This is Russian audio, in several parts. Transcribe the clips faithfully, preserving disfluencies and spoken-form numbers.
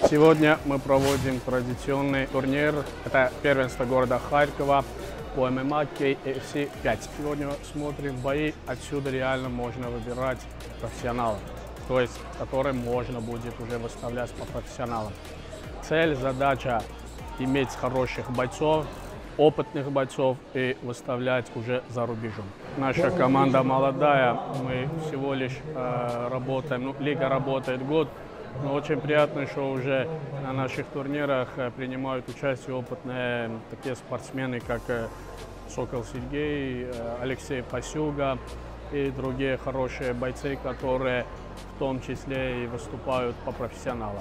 Сегодня мы проводим традиционный турнир. Это первенство города Харькова по эм эм а кей эф си пять. Сегодня смотрим бои. Отсюда реально можно выбирать профессионалов, то есть которым можно будет уже выставлять по профессионалам. Цель, задача иметь хороших бойцов, опытных бойцов и выставлять уже за рубежом. Наша команда молодая, мы всего лишь э, работаем, ну, лига работает год, но очень приятно, что уже на наших турнирах э, принимают участие опытные такие спортсмены, как э, Сокол Сергей, э, Алексей Пасюга и другие хорошие бойцы, которые в том числе и выступают по профессионалам.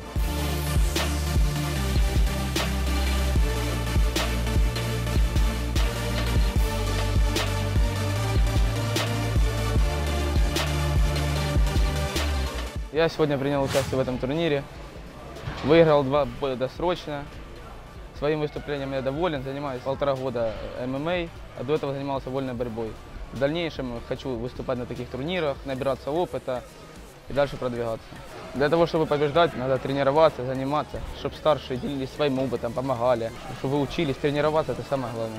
Я сегодня принял участие в этом турнире, выиграл два боя досрочно. Своим выступлением я доволен, занимаюсь полтора года эм эм а, а до этого занимался вольной борьбой. В дальнейшем хочу выступать на таких турнирах, набираться опыта и дальше продвигаться. Для того, чтобы побеждать, надо тренироваться, заниматься, чтобы старшие делились своим опытом, помогали, чтобы вы учились тренироваться, это самое главное.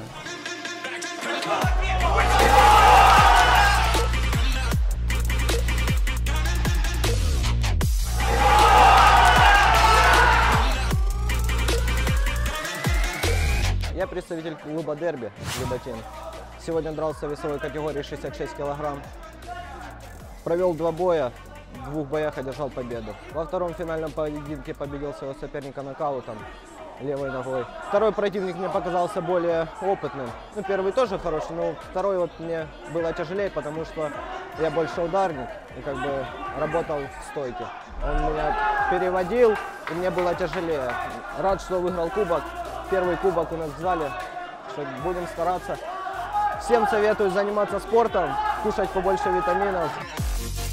Я представитель клуба «Дерби» Люботин. Сегодня дрался в весовой категории шестьдесят шесть килограмм. Провел два боя, в двух боях одержал победу. Во втором финальном поединке победил своего соперника нокаутом левой ногой. Второй противник мне показался более опытным. Ну, первый тоже хороший, но второй вот мне было тяжелее, потому что я больше ударник и как бы работал в стойке. Он меня переводил, и мне было тяжелее. Рад, что выиграл кубок. Первый кубок у нас в зале, что будем стараться. Всем советую заниматься спортом, кушать побольше витаминов.